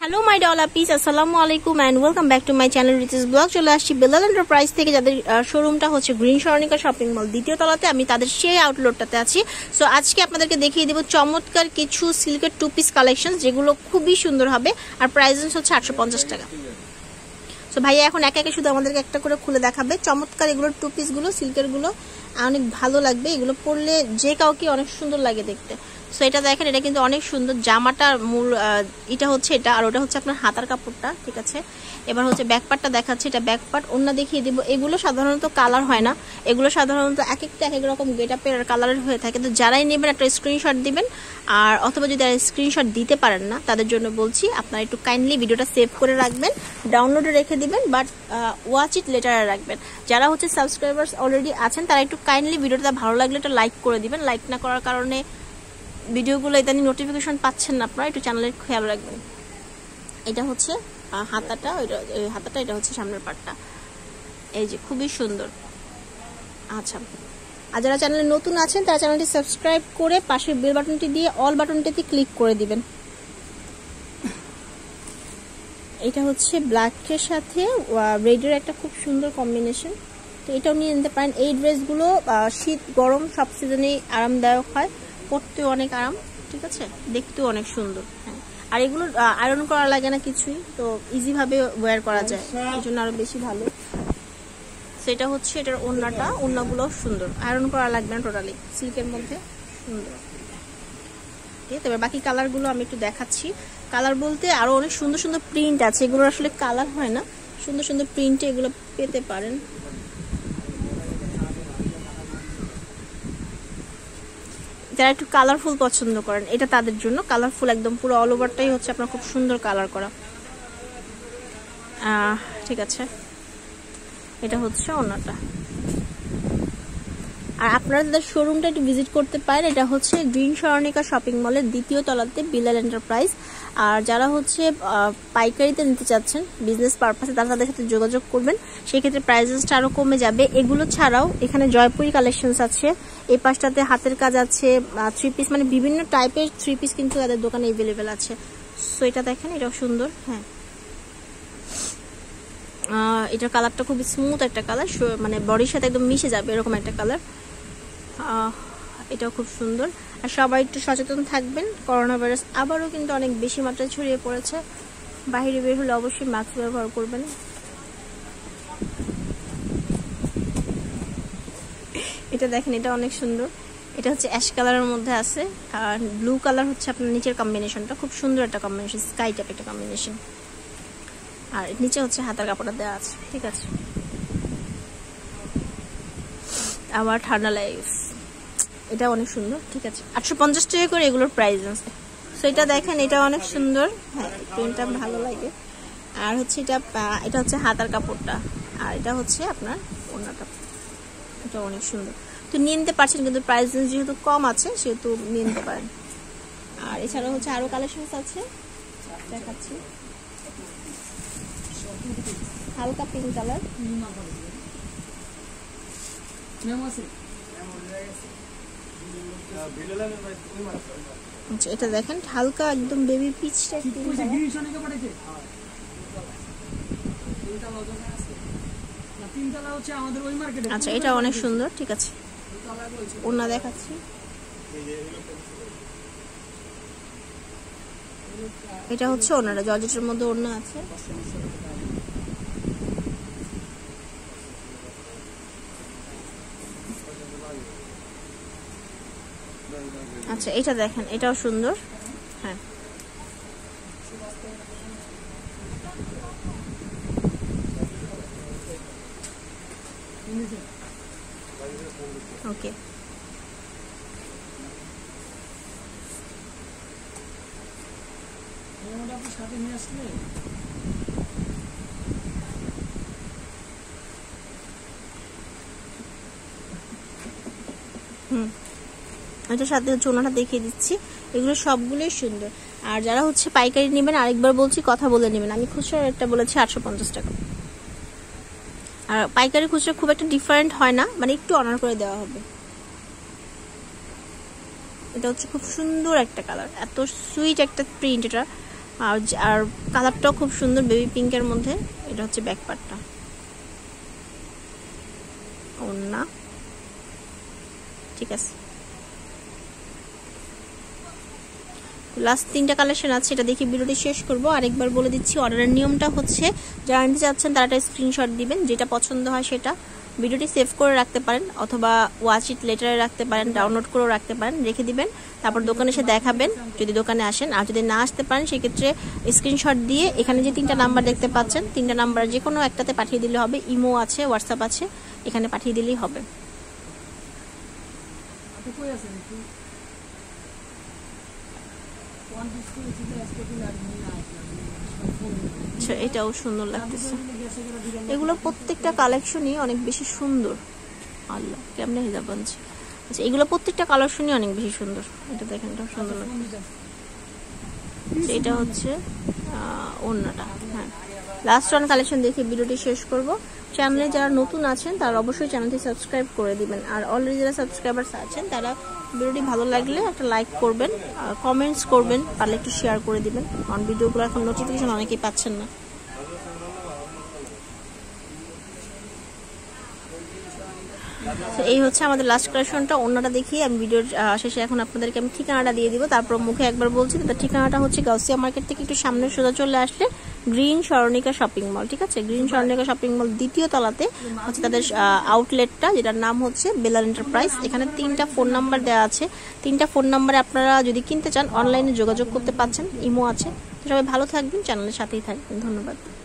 Hello my ডলা peace, আসসালামু আলাইকুম and welcome back to my channel Riches Blog. চলে আসছি বেলাল এন্টারপ্রাইজ থেকে, যাদের শোরুমটা হচ্ছে গ্রিন সরণিকা শপিং মল দ্বিতীয় তলাতে। আমি তাদের সেই আউটলেটটাতে আছি। সো আজকে আপনাদেরকে দেখিয়ে দেবো চমৎকার কিছু সিল্কের টু পিস কালেকশন, যেগুলো খুবই সুন্দর হবে আর প্রাইস হচ্ছে 850 টাকা। সো ভাইয়া এখন একে একে শুধু আমাদেরকে একটা করে খুলে দেখাবে। চমৎকার এগুলো টু পিসগুলো, সিল্কেরগুলো অনেক ভালো লাগবে। এগুলো পরলে যে কাউকে অনেক সুন্দর লাগে দেখতে। সো এটা দেখেন, এটা কিন্তু অনেক সুন্দর। জামাটার মূল এটা হচ্ছে এটা, আর ওটা হচ্ছে আপনার হাতার কাপড়টা, ঠিক আছে। এবার হচ্ছে ব্যাকপার্টটা দেখাচ্ছে, এটা ব্যাকপার্ট। ওন্না দেখিয়ে দিব। এগুলো সাধারণত কালার হয় না, এগুলো সাধারণত এক একটা এক এক রকম গেটআপের আর কালারের হয়ে থাকে। তো যারাই নেবেন একটা স্ক্রিনশট দিবেন, আর অথবা যদি স্ক্রিনশট দিতে পারেন না তাদের জন্য বলছি আপনারা একটু কাইন্ডলি ভিডিওটা সেভ করে রাখবেন, ডাউনলোডে রেখে দিবেন, বাট ওয়াচ ইট লেটারে রাখবেন। যারা হচ্ছে সাবস্ক্রাইবার্স অলরেডি আছেন তারা একটু কাইন্ডলি ভিডিওটা ভালো লাগলে একটা লাইক করে দিবেন। লাইক না করার কারণে ভিডিওগুলো ইদানিং নোটিফিকেশন পাচ্ছেন না, আপনারা একটু চ্যানেলের খেয়াল রাখবেন। এটা হচ্ছে হাতাটা, হাতাটা এটা হচ্ছে সামনের পাটটা। এই যে খুবই সুন্দর। আচ্ছা, আর যারা চ্যানেলে নতুন আছেন তারা চ্যানেলটি সাবস্ক্রাইব করে পাশের বেল বাটনটি দিয়ে অল বাটনটিতে ক্লিক করে দিবেন। এটা হচ্ছে ব্ল্যাকের সাথে রেডের একটা খুব সুন্দর কম্বিনেশন। তো এটাও নিয়ে নিতে পারেন। এই ড্রেসগুলো শীত গরম সব সিজনেই আরামদায়ক হয়, পরতেও অনেক আরাম, ঠিক আছে, দেখতেও অনেক সুন্দর। হ্যাঁ, আর এগুলো আয়রন করা লাগে না কিছুই, তো ইজিভাবে ওয়্যার করা যায়, এই জন্য আরো বেশি ভালো। সেটা হচ্ছে এটার ওড়নাটা, ওড়নাগুলো সুন্দর, আয়রন করা লাগবে না, টোটালি সিল্কের মধ্যে সুন্দর। তবে বাকি কালারগুলো আমি একটু দেখাচ্ছি। কালার বলতে আরো অনেক সুন্দর সুন্দর প্রিন্ট আছে, এগুলো আসলে কালার হয় না, সুন্দর সুন্দর প্রিন্টে এগুলো পেতে পারেন। যারা একটু কালারফুল পছন্দ করেন এটা তাদের জন্য। কালারফুল একদম পুরো অল ওভারটাই হচ্ছে আপনার খুব সুন্দর কালার করা, ঠিক আছে। এটা হচ্ছে ওড়নাটা। আর আপনারা যাদের শোরুমটা একটু ভিজিট করতে পারেন, এটা হচ্ছে গ্রিন সরণিকা শপিং মলের দ্বিতীয় তলাতে বেলাল এন্টারপ্রাইজ। আর যারা হচ্ছে পাইকারিতে নিতে চাচ্ছেন বিজনেস পারপাসে, তারা তাদের সাথে যোগাযোগ করবেন, সেক্ষেত্রে প্রাইসেসটা আরও কমে যাবে। এগুলো ছাড়াও এখানে জয়পুরি কালেকশনস আছে, এই পাশটাতে হাতের কাজ আছে, থ্রি পিস, মানে বিভিন্ন টাইপের থ্রি পিস কিন্তু তাদের দোকানে অ্যাভেলেবেল আছে। সো এটা দেখেন, এটাও সুন্দর। হ্যাঁ, এটার কালারটা খুব স্মুথ একটা কালার, মানে বডির সাথে একদম মিশে যাবে এরকম একটা কালার। এটাও খুব সুন্দর। আর সবাই একটু সচেতন থাকবেন, করোনা ভাইরাস আবারও কিন্তু অনেক বেশি মাত্রায় ছড়িয়ে পড়েছে। বাইরে বের হলে অবশ্যই মাস্ক ব্যবহার করবেন। এটা দেখেন, এটা অনেক সুন্দর। এটা হচ্ছে অ্যাশ কালারের মধ্যে আছে, আর ব্লু কালার হচ্ছে আপনার নিচের কম্বিনেশনটা, খুব সুন্দর একটা কম্বিনেশন, স্কাই টাইপ একটা কম্বিনেশন। আর নিচে হচ্ছে হাতার কাপড়টা দেওয়া আছে, ঠিক আছে। আবার ঠান্ডা লাইফ, এটা অনেক সুন্দর, ঠিক আছে। 850 টাকা করে এগুলোর প্রাইস আছে। সো এটা দেখেন, এটা অনেক সুন্দর। হ্যাঁ, প্রিন্টটা ভালো লাগে। আর হচ্ছে এটা হচ্ছে হাতার কাপড়টা, আর এটা হচ্ছে আপনার ওড়নাটা, এটা অনেক সুন্দর। তো নিয়ে নিতে পারছেন, কিন্তু প্রাইস যেহেতু কম আছে সেহেতু নিয়ে নিতে পারেন। আর এছাড়া হচ্ছে আরো কালেকশন আছে, দেখাচ্ছি। হালকা পিঙ্ক কালার, আচ্ছা। এটা দেখেন হালকা একদম বেবি পিচটা, আচ্ছা। এটা অনেক সুন্দর, ঠিক আছে। ওড়না দেখাচ্ছি, এটা হচ্ছে ওড়নাটা, জর্জেটের মধ্যে ওড়না আছে। আচ্ছা, এটা দেখেন, এটাও সুন্দর। হ্যাঁ, ওকে। এটার সাথে হচ্ছে ওনাটা দেখিয়ে দিচ্ছি। এগুলো সবগুলোই সুন্দর। আর যারা হচ্ছে পাইকারি নেবেন, আরেকবার বলছি কথা বলে নেবেন। আমি খুচরা একটা বলেছি 850 টাকা, আর পাইকারি খুচরা খুব একটা ডিফারেন্ট হয় না, মানে একটু অনার করে দেওয়া হবে। এটা হচ্ছে খুব সুন্দর একটা কালার, এত সুইট একটা প্রিন্ট, এটা আর কালারটাও খুব সুন্দর বেবি পিঙ্কের মধ্যে। এটা হচ্ছে ব্যাক পার্টটা, ওড়না। ঠিক আছে, লাস্ট 3টা কালেকশন আছে, এটা দেখি ভিডিওটি শেষ করব। আরেকবার বলে দিচ্ছি, অর্ডারের নিয়মটা হচ্ছে যারা নিতে চাচ্ছেন তারা একটা স্ক্রিনশট দিবেন, যেটা পছন্দ হয় সেটা। ভিডিওটি সেভ করে রাখতে পারেন অথবা ওয়াচ ইট লেটারে রাখতে পারেন, ডাউনলোড করেও রাখতে পারেন, রেখে দিবেন। তারপর দোকানে এসে দেখাবেন যদি দোকানে আসেন। আর যদি না আসতে পারেন সেক্ষেত্রে স্ক্রিনশট দিয়ে এখানে যে 3টা নাম্বার দেখতে পাচ্ছেন, 3টা নাম্বার যে কোনো একটাতে পাঠিয়ে দিলে হবে। ইমো আছে, হোয়াটসঅ্যাপ আছে, এখানে পাঠিয়ে দিলেই হবে। আচ্ছা, এটাও সুন্দর লাগতেছে। এগুলো প্রত্যেকটা কালেকশনই অনেক বেশি সুন্দর। আল্লাহ, কেমনে হিজাব বানছে। আচ্ছা, এগুলো প্রত্যেকটা কালেকশনই অনেক বেশি সুন্দর। এটা দেখেন, এটা সুন্দর লাগতেছে। এটা হচ্ছে ওড়নাটা। হ্যাঁ, লাস্ট ওয়ান কালেকশন দেখে ভিডিওটি শেষ করব। চ্যানেলে যারা নতুন আছেন তারা অবশ্যই চ্যানেলটি সাবস্ক্রাইব করে দিবেন, আর অলরেডি যারা সাবস্ক্রাইবার্স আছেন তারা ভিডিওটি ভালো লাগলে একটা লাইক করবেন, কমেন্টস করবেন, পারলে একটু শেয়ার করে দিবেন, কারণ ভিডিওগুলো এখন নোটিফিকেশন অনেকেই পাচ্ছেন না। এই হচ্ছে আমাদের লাস্ট কালেকশনটা। ওড়নাটা দেখিয়ে আমি ভিডিওর শেষে এখন আপনাদেরকে আমি ঠিকানাটা দিয়ে দিব, তারপর মুখে একবার বলছি। তার ঠিকানাটা হচ্ছে গাউসিয়া মার্কেট থেকে একটু সামনে সোজা চলে আসলে গ্রিন স্বর্ণিকা শপিং মল। ঠিক আছে, গ্রিন স্বর্ণিকা শপিং মল 2য় তলাতে হচ্ছে তাদের আউটলেটটা, যেটার নাম হচ্ছে বেলাল এন্টারপ্রাইজ। এখানে 3টা ফোন নাম্বার দেওয়া আছে। 3টা ফোন নাম্বারে আপনারা যদি কিনতে চান অনলাইনে যোগাযোগ করতে পারছেন, ইমো আছে। তো সবাই ভালো থাকবেন, চ্যানেলের সাথেই থাকবেন। ধন্যবাদ।